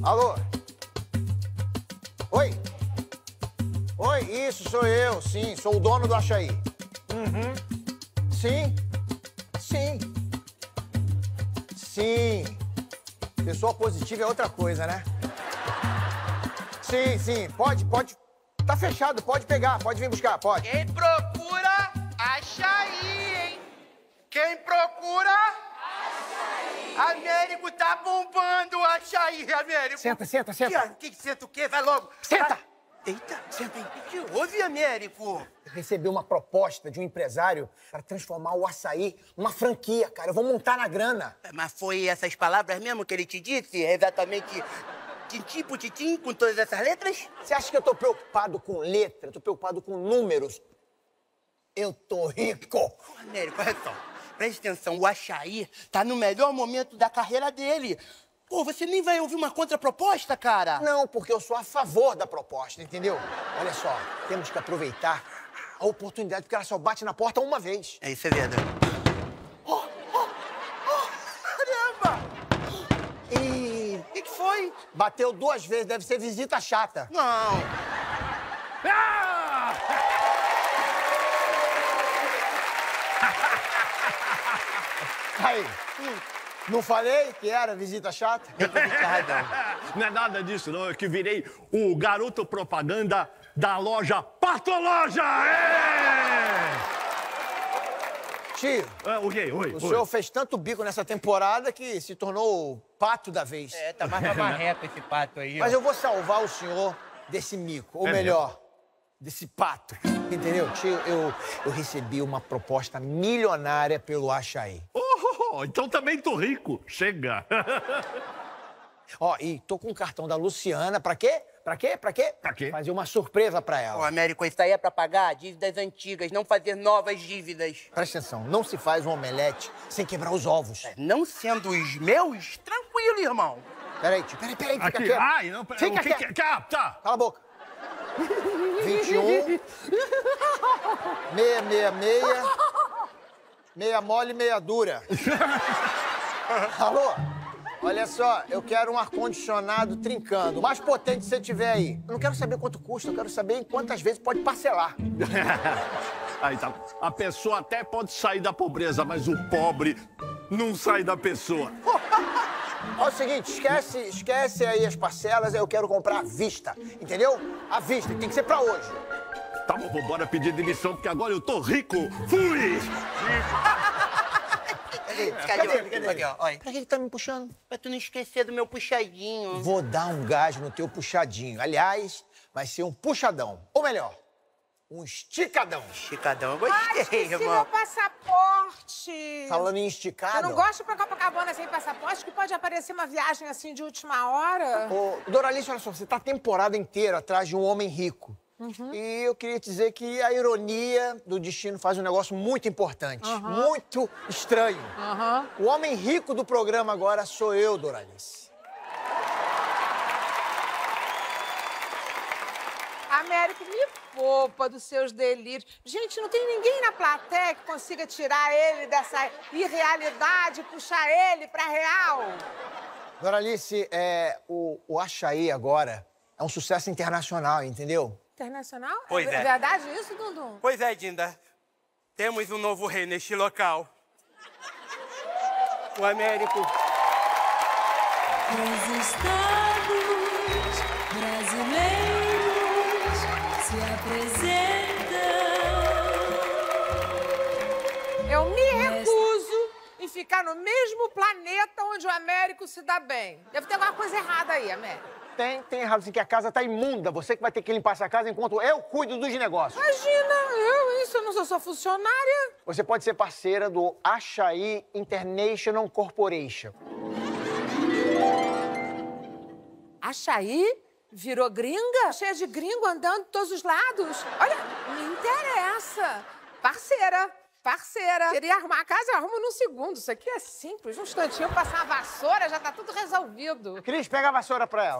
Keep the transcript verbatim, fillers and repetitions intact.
Alô? Oi? Oi, isso, sou eu, sim. Sou o dono do açaí. Uhum. Sim. Sim. Sim. Pessoa positiva é outra coisa, né? Sim, sim. Pode, pode. Tá fechado, pode pegar, pode vir buscar, pode. Quem procura, acha aí, hein? Quem procura... Açaí! Américo tá bombando o açaí, Américo. Senta, senta, senta. Que, que senta o quê? Vai logo. Senta! Vai. Eita, senta aí. O que houve, Américo? Eu recebi uma proposta de um empresário para transformar o açaí numa franquia, cara. Eu vou montar na grana. Mas foi essas palavras mesmo que ele te disse? Exatamente tintim por tintim, com todas essas letras? Você acha que eu tô preocupado com letra? Eu tô preocupado com números. Eu tô rico. Ô, Américo, olha só. Presta atenção, o açaí tá no melhor momento da carreira dele. Pô, você nem vai ouvir uma contraproposta, cara? Não, porque eu sou a favor da proposta, entendeu? Olha só, temos que aproveitar a oportunidade, porque ela só bate na porta uma vez. É, isso é verdade. Oh, oh, oh, caramba! E... O que, que foi? bateu duas vezes, deve ser visita chata. Não. Ah! Aí, hum, não falei que era visita chata? Não é nada disso, não. Eu que virei o garoto propaganda da loja Patoloja! É! Tio, Ah, o quê? Oi, o oi. senhor fez tanto bico nessa temporada que se tornou o pato da vez. É, tá mais pra marreca esse pato aí. Mas ó. eu vou salvar o senhor desse mico, ou É melhor, desse pato. Entendeu? Tio, eu, eu recebi uma proposta milionária pelo açaí. Oh, oh, oh, então também tô rico. Chega. Ó, e tô com o cartão da Luciana, pra quê? Pra quê? Pra quê? Pra quê? Fazer uma surpresa pra Ô, ela. Américo, isso aí é pra pagar dívidas antigas, não fazer novas dívidas. Presta atenção, não se faz um omelete sem quebrar os ovos. Não sendo os meus, tranquilo, irmão. Peraí, tio, peraí, peraí, fica Aqui. quieto. Ai, não. Fica o que quieto. que... Ah, tá. Cala a boca. vinte e um, meia, meia, meia, meia mole, meia dura. Alô? Olha só, eu quero um ar-condicionado trincando, o mais potente que você tiver aí. Eu não quero saber quanto custa, eu quero saber em quantas vezes pode parcelar. Aí tá. A pessoa até pode sair da pobreza, mas o pobre não sai da pessoa. Ó, é o seguinte, esquece, esquece aí as parcelas, eu quero comprar à vista, entendeu? À vista, tem que ser pra hoje. Tá bom, bora pedir demissão, porque agora eu tô rico. Fui! Cadê? Cadê ele? Cadê ele? Aqui, ó, olha. Pra que que tá me puxando? Pra tu não esquecer do meu puxadinho. Vou dar um gás no teu puxadinho. Aliás, vai ser um puxadão. Ou melhor, um esticadão. Chicadão, eu Ai, gostei, esqueci meu irmão. passaporte. Falando em esticado... Eu não gosto pra Copacabana sem passaporte, que pode aparecer uma viagem assim de última hora. Ô, Doralice, olha só, você tá a temporada inteira atrás de um homem rico. Uhum. E eu queria dizer que a ironia do destino faz um negócio muito importante, Uhum. muito estranho. Aham. O homem rico do programa agora sou eu, Doralice. Américo, me poupa dos seus delírios. Gente, não tem ninguém na plateia que consiga tirar ele dessa irrealidade, puxar ele pra real. Doralice, é, o, o açaí agora é um sucesso internacional, entendeu? Internacional? Pois é. É verdade isso, Dundum? Pois é, Dinda. Temos um novo rei neste local. O Américo. Os estados brasileiros se apresentam. Eu me recuso em ficar no mesmo planeta onde o Américo se dá bem. Deve ter alguma coisa errada aí, Américo. Tem, tem errado assim que a casa tá imunda. Você que vai ter que limpar essa casa enquanto eu cuido dos negócios. Imagina, eu isso, eu não sou sua funcionária. Você pode ser parceira do Açaí International Corporation. Açaí virou gringa? Cheia de gringo andando de todos os lados. Olha, me interessa. Parceira, parceira. Queria arrumar a casa, eu arrumo num segundo. Isso aqui é simples. Um instantinho, passar a vassoura, já tá tudo resolvido. Cris, pega a vassoura pra ela.